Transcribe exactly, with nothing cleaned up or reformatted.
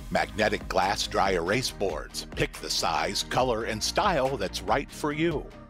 Magnetic glass dry erase boards. Pick the size, color, and style that's right for you.